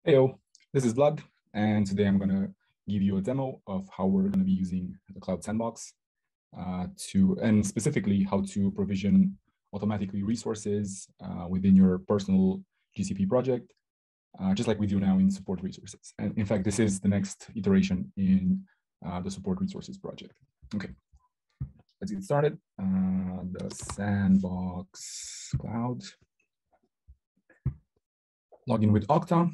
Heyo, this is Vlad, and today I'm going to give you a demo of how we're going to be using the Cloud Sandbox and specifically how to provision automatically resources within your personal GCP project, just like we do now in support resources. And in fact, this is the next iteration in the support resources project. Okay, let's get started. The Sandbox Cloud. Log in with Okta.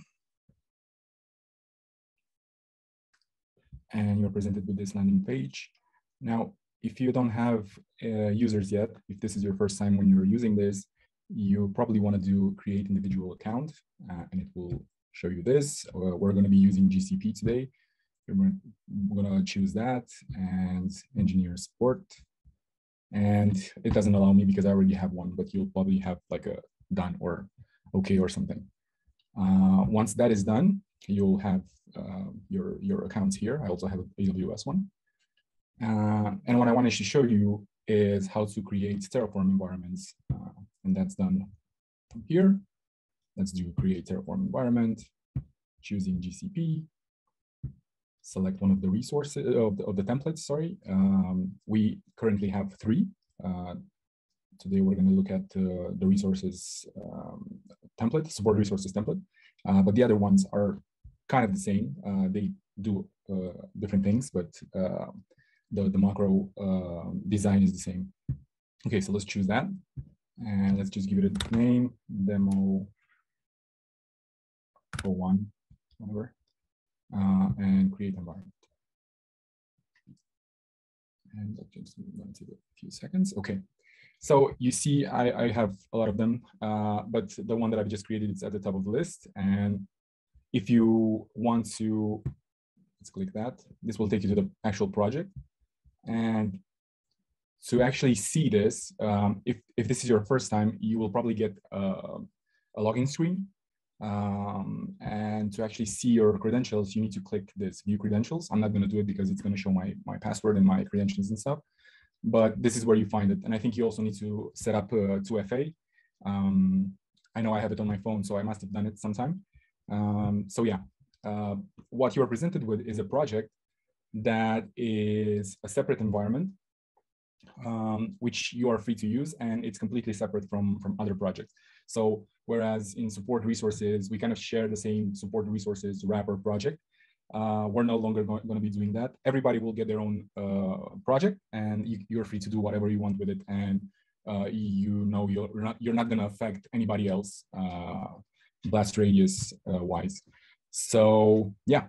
And you're presented with this landing page. Now, if you don't have users yet, if this is your first time when you're using this, you probably want to create individual account, and it will show you this. We're going to be using GCP today. We're going to choose that and engineer support. And it doesn't allow me because I already have one, but you'll probably have like a done or okay or something. Once that is done, you'll have your accounts here. I also have an AWS one. And what I wanted to show you is how to create Terraform environments. And that's done from here. Let's do create Terraform environment, choosing GCP, select one of the resources of the templates, sorry. We currently have 3. Today we're going to look at the resources template, support resources template, but the other ones are kind of the same. They do different things, but the macro design is the same. Okay, so let's choose that, and let's just give it a name, demo 01, whatever, and create environment. And let's just go into a few seconds. Okay. So you see, I have a lot of them, but the one that I've just created is at the top of the list. And if you want to, let's click that. This will take you to the actual project. And to actually see this, if this is your first time, you will probably get a login screen. And to actually see your credentials, you need to click this view credentials. I'm not going to do it because it's going to show my password and my credentials and stuff. But this is where you find it. And I think you also need to set up 2FA. I know I have it on my phone, so I must have done it sometime. So yeah, what you are presented with is a project that is a separate environment, which you are free to use, and it's completely separate from other projects. So whereas in support resources, we kind of share the same support resources wrapper project, we're no longer going to be doing that. Everybody will get their own project, and you're free to do whatever you want with it. And you know you're not going to affect anybody else blast radius wise. So yeah,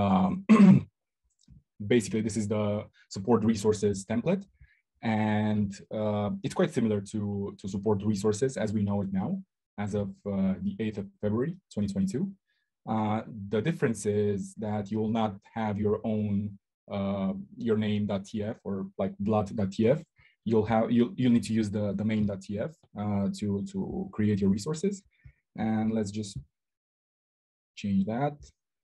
basically this is the support resources template, and it's quite similar to support resources as we know it now, as of the 8th of February 2022. The difference is that you will not have your own your name.tf or like blood.tf. You'll need to use the main.tf to create your resources. And let's just change that.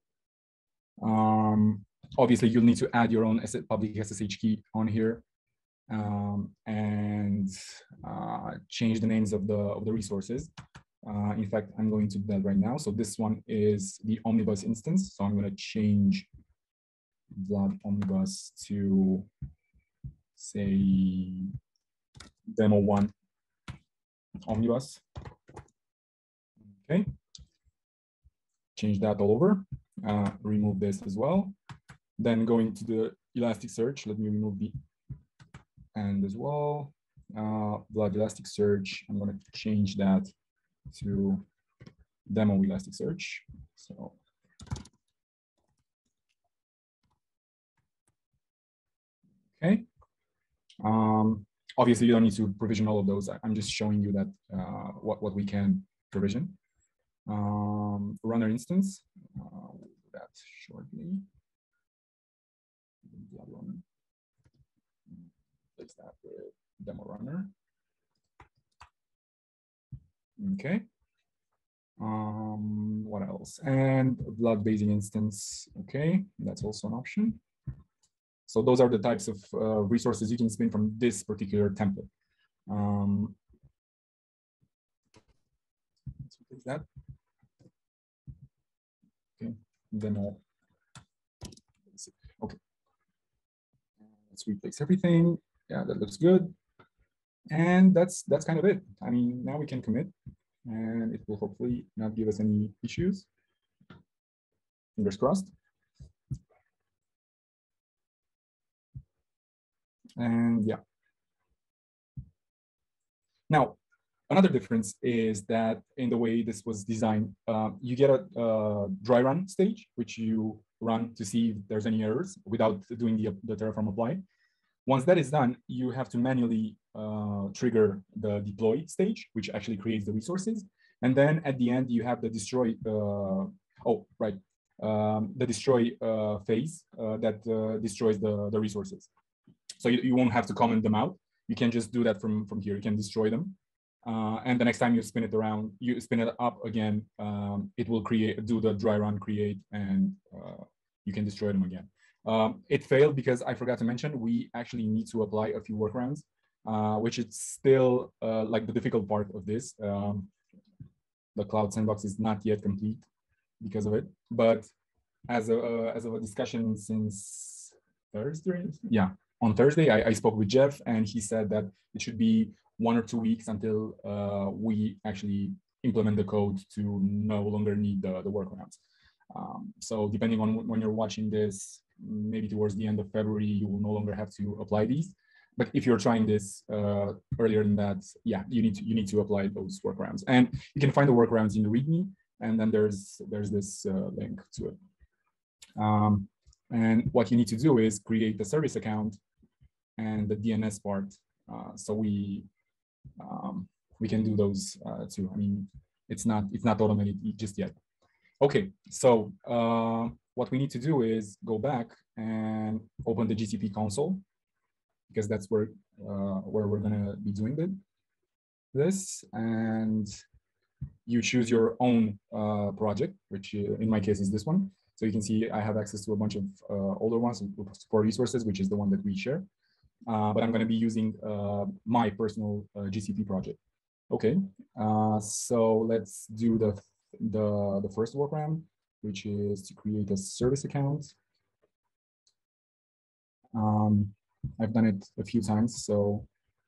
Obviously, you'll need to add your own public SSH key on here, and change the names of the resources. In fact, I'm going to do that right now. So this one is the Omnibus instance. So I'm going to change Vlad Omnibus to, say, demo 1 Omnibus. Okay. Change that all over. Remove this as well. Then going to the Elasticsearch, let me remove the and as well. Vlad Elasticsearch, I'm going to change that to demo Elasticsearch. So okay. Obviously, you don't need to provision all of those. I'm just showing you that what we can provision. Runner instance. We'll do that shortly. Fix that with demo runner. Okay. What else? And blood basing instance. Okay, that's also an option. So those are the types of resources you can spin from this particular template. Let's fix that. demo. Okay. Let's replace everything. Yeah, that looks good. And that's kind of it. I mean, now we can commit, and it will hopefully not give us any issues. Fingers crossed. And yeah. Now, another difference is that in the way this was designed, you get a dry run stage, which you run to see if there's any errors without doing the Terraform apply. Once that is done, you have to manually trigger the deploy stage, which actually creates the resources. And then at the end, you have the destroy, the destroy phase that destroys the resources. So you won't have to comment them out. You can just do that from here. You can destroy them. And the next time you spin it around, you spin it up again, it will do the dry run create, and you can destroy them again. It failed because I forgot to mention, we actually need to apply a few workarounds, which is still like the difficult part of this. The Cloud Sandbox is not yet complete because of it. But as a discussion since Thursday, yeah, on Thursday, I spoke with Jeff, and he said that it should be 1 or 2 weeks until we actually implement the code to no longer need the workarounds. So depending on when you're watching this, maybe towards the end of February, you will no longer have to apply these. But if you're trying this earlier than that, yeah, you need to apply those workarounds. And you can find the workarounds in the README, and then there's this link to it. And what you need to do is create the service account and the DNS part. So we can do those too. I mean, it's not automated just yet. Okay, so what we need to do is go back and open the GCP console, because that's where we're gonna be doing this. And you choose your own project, which in my case is this one. So you can see I have access to a bunch of older ones for resources, which is the one that we share. But I'm going to be using my personal GCP project. Okay, so let's do the first workaround, which is to create a service account. I've done it a few times, so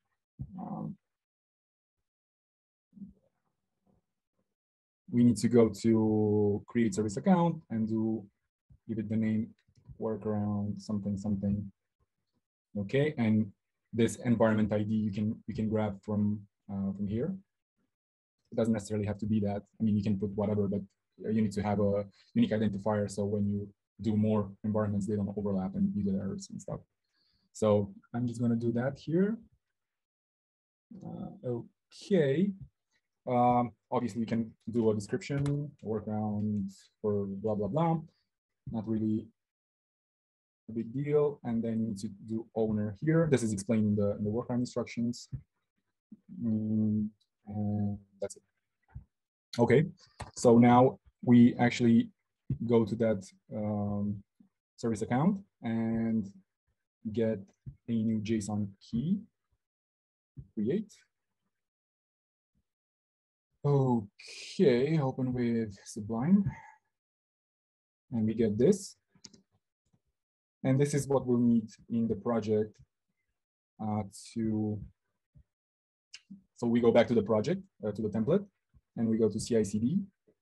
we need to go to create service account and give it the name workaround something. Okay, and this environment ID you can grab from here. It doesn't necessarily have to be that. I mean, you can put whatever, but you need to have a unique identifier, so when you do more environments, they don't overlap and you get errors and stuff. So I'm just going to do that here. Okay. Obviously, you can do a description, workaround for blah blah blah. Not really a big deal. And then you need to do owner here. This is explained in the workaround instructions. And that's it. Okay, so now we actually go to that service account and get a new JSON key, create. Okay, open with Sublime. And we get this. And this is what we'll need in the project so we go back to the project, to the template, and we go to CI/CD,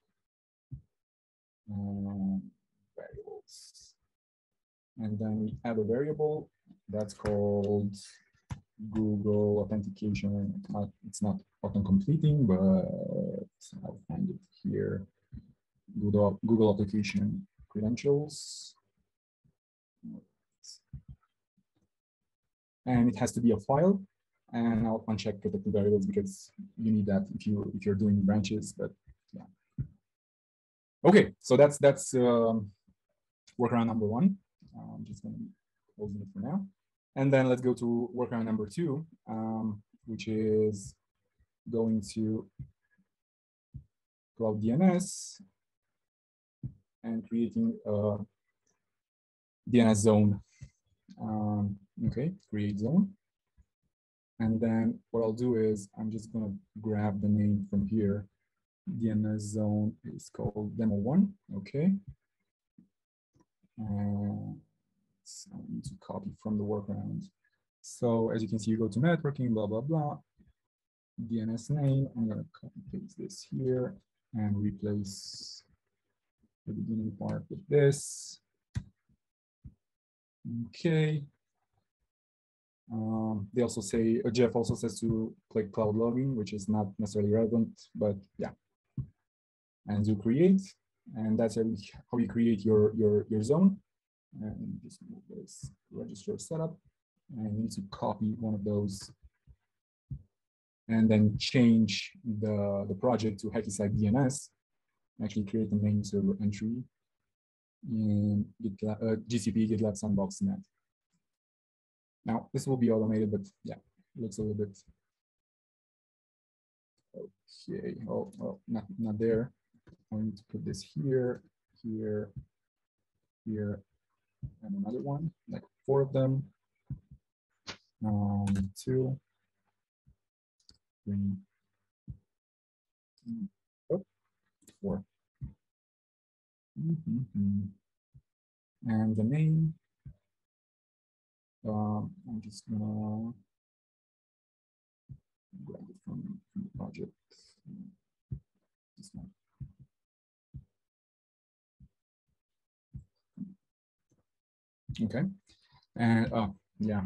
variables. And then we add a variable that's called Google authentication. It's not auto-completing, but I'll find it here. Google application credentials. And it has to be a file. And I'll uncheck protected variables because you need that if you're doing branches. But yeah. Okay, so that's workaround number 1. I'm just going to close it for now. And then let's go to workaround number 2, which is going to Cloud DNS and creating a DNS zone. Okay, create zone. And then what I'll do is I'm just going to grab the name from here. DNS zone is called demo1. Okay. So I need to copy from the workaround. So as you can see, you go to networking, blah, blah, blah. DNS name, I'm gonna copy paste this here and replace the beginning part with this. Okay. They also say, Jeff also says to click cloud login, which is not necessarily relevant, but yeah. And do create, and that's how you create your zone. And just move this register setup, and you need to copy one of those, and then change the project to hacky site DNS. Actually, create the name server entry in GitLab, GCP GitLab Sandbox net. Now this will be automated, but yeah, it looks a little bit okay. Oh, well, not there. I need to put this here, here, here, and another one, like 4 of them. 2, 3, oh, 4. And the name, I'm just gonna grab it from the project. This one. Okay, and oh yeah,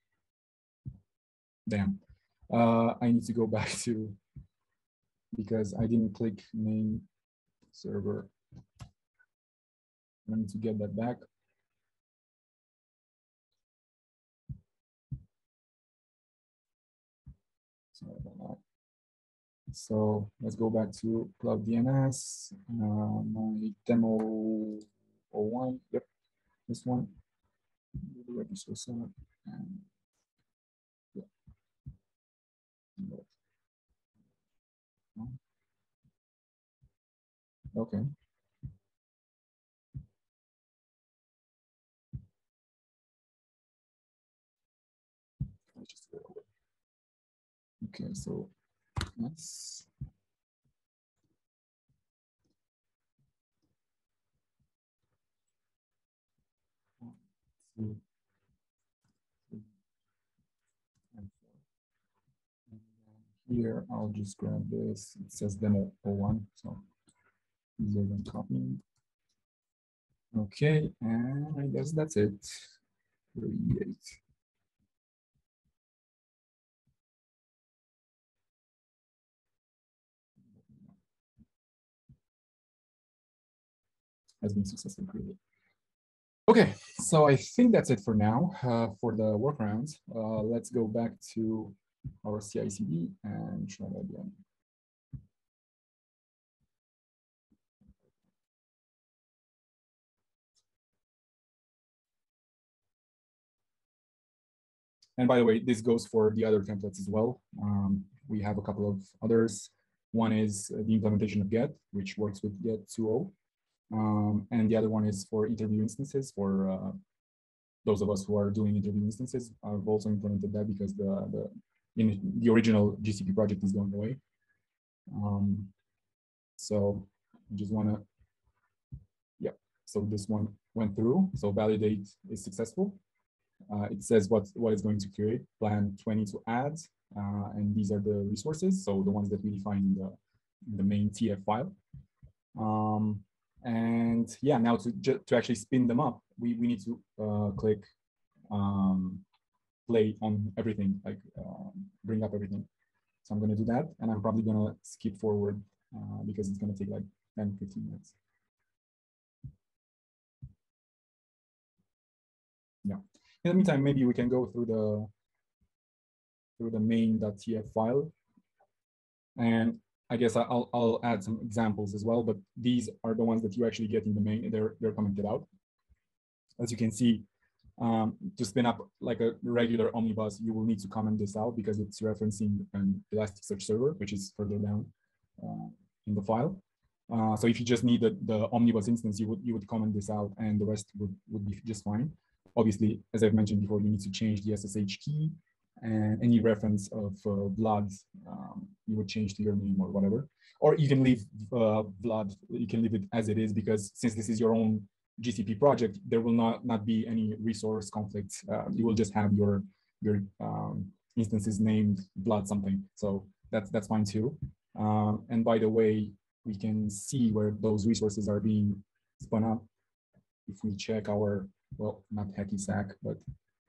damn. I need to go back to, because I didn't click name server. I need to get that back. Sorry about that. So let's go back to Cloud DNS. My demo 01. Yep, this one. The register setup and yeah. Okay. Okay, so let's see. Here, I'll just grab this. It says demo 01, so easier than copying. Okay, and I guess that's it. Create. Has been successfully created. Okay, so I think that's it for now for the workarounds. Let's go back to our CI/CD and try that again. And by the way, this goes for the other templates as well. We have a couple of others. One is the implementation of Get, which works with Get 2.0. And the other one is for interview instances. For those of us who are doing interview instances, I've also implemented that because the original GCP project is going away. So I just want to, yeah. So this one went through. So validate is successful. It says what it's going to create, plan 20 to add, and these are the resources. So the ones that we define in the main TF file. And yeah, now to actually spin them up, we need to click play on everything, like bring up everything. So I'm going to do that, and I'm probably going to skip forward because it's going to take like 10, 15 minutes. Yeah. In the meantime, maybe we can go through the main.tf file, and I guess I'll add some examples as well. But these are the ones that you actually get in the main. They're commented out. As you can see, to spin up like a regular omnibus, you will need to comment this out because it's referencing an Elasticsearch server, which is further down in the file. So if you just need the omnibus instance, you would comment this out, and the rest would be just fine. Obviously, as I've mentioned before, you need to change the SSH key, and any reference of blood, you would change to your name or whatever. Or you can leave blood, you can leave it as it is, because since this is your own GCP project, there will not be any resource conflicts. You will just have your instances named blood something. So that's fine too. And by the way, we can see where those resources are being spun up. If we check our, well, not hacky sack, but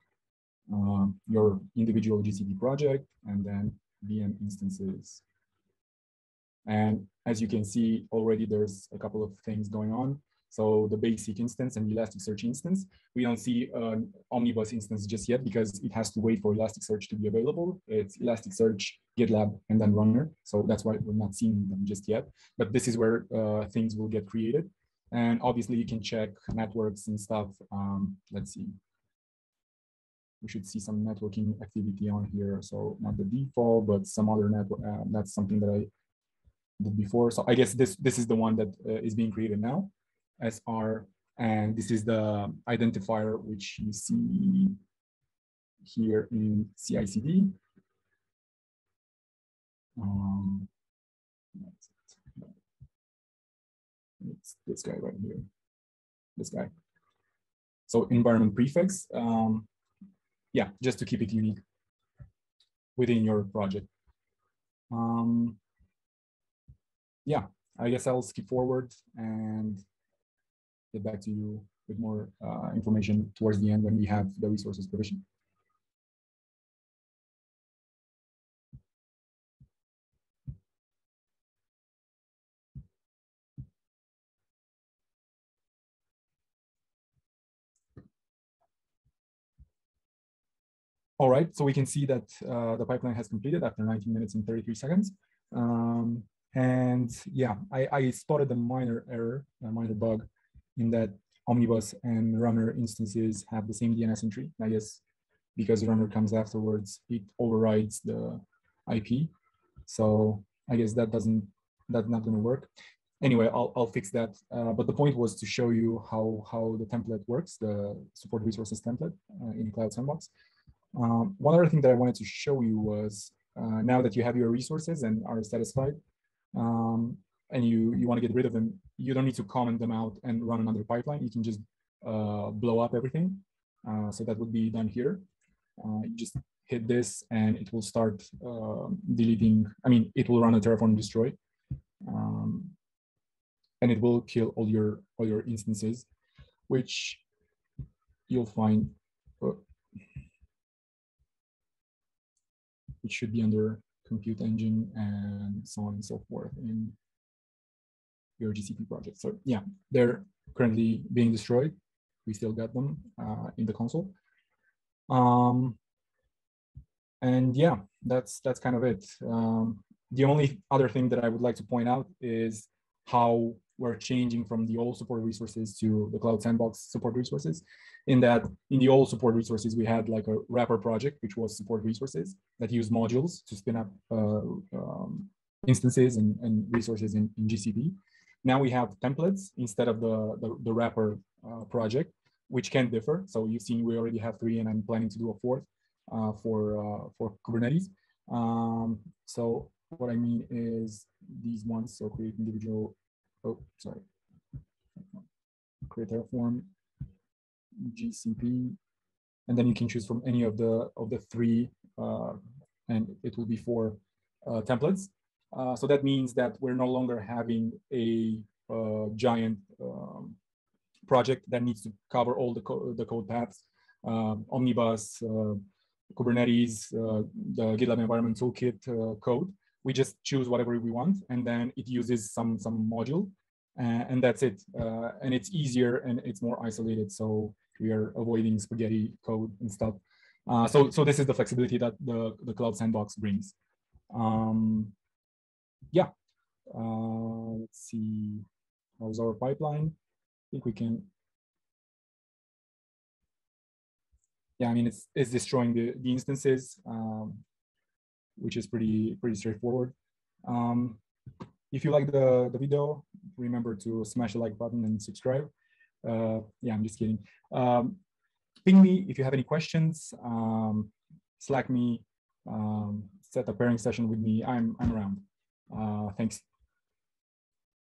your individual GCP project, and then VM instances. And as you can see already, there's a couple of things going on. So the basic instance and Elasticsearch instance, we don't see an Omnibus instance just yet because it has to wait for Elasticsearch to be available. It's Elasticsearch, GitLab, and then Runner. So that's why we're not seeing them just yet. But this is where things will get created. And obviously you can check networks and stuff. Let's see. We should see some networking activity on here. So not the default, but some other network. That's something that I did before. So I guess this is the one that is being created now, SR, and this is the identifier which you see here in CI/CD. It's this guy right here, this guy. So environment prefix, yeah, just to keep it unique within your project. Yeah, I guess I'll skip forward and get back to you with more information towards the end when we have the resources provision. All right, so we can see that the pipeline has completed after 19 minutes and 33 seconds. And yeah, I spotted a minor error, a minor bug in that Omnibus and Runner instances have the same DNS entry. I guess because Runner comes afterwards, it overrides the IP. So I guess that's not going to work. Anyway, I'll fix that. But the point was to show you how the template works, the support resources template in Cloud Sandbox. One other thing that I wanted to show you was now that you have your resources and are satisfied, and you want to get rid of them, you don't need to comment them out and run another pipeline. You can just blow up everything. So that would be done here. You just hit this and it will start deleting. I mean, it will run a Terraform Destroy, and it will kill all your instances, which you'll find. It should be under compute engine and so on and so forth in your GCP project. So yeah, they're currently being destroyed. We still got them in the console. And yeah, that's kind of it. The only other thing that I would like to point out is how we're changing from the old support resources to the Cloud Sandbox support resources. In that, in the old support resources, we had like a wrapper project, which was support resources that use modules to spin up instances and resources in GCP. Now we have templates instead of the wrapper project, which can differ. So you've seen we already have 3, and I'm planning to do a 4th for Kubernetes. So what I mean is these ones. So create individual. Oh, sorry. Create Terraform, GCP, and then you can choose from any of the 3, and it will be 4 templates. So that means that we're no longer having a giant project that needs to cover all the code paths, Omnibus, Kubernetes, the GitLab environment toolkit code. We just choose whatever we want, and then it uses some module, and that's it. And it's easier and it's more isolated, so we are avoiding spaghetti code and stuff. So this is the flexibility that the Cloud Sandbox brings. Yeah, let's see. How's our pipeline? I think we can. Yeah, I mean it's destroying the instances, which is pretty straightforward. If you like the video, remember to smash the like button and subscribe. Yeah, I'm just kidding. Ping me if you have any questions. Slack me. Set a pairing session with me. I'm around. Thanks.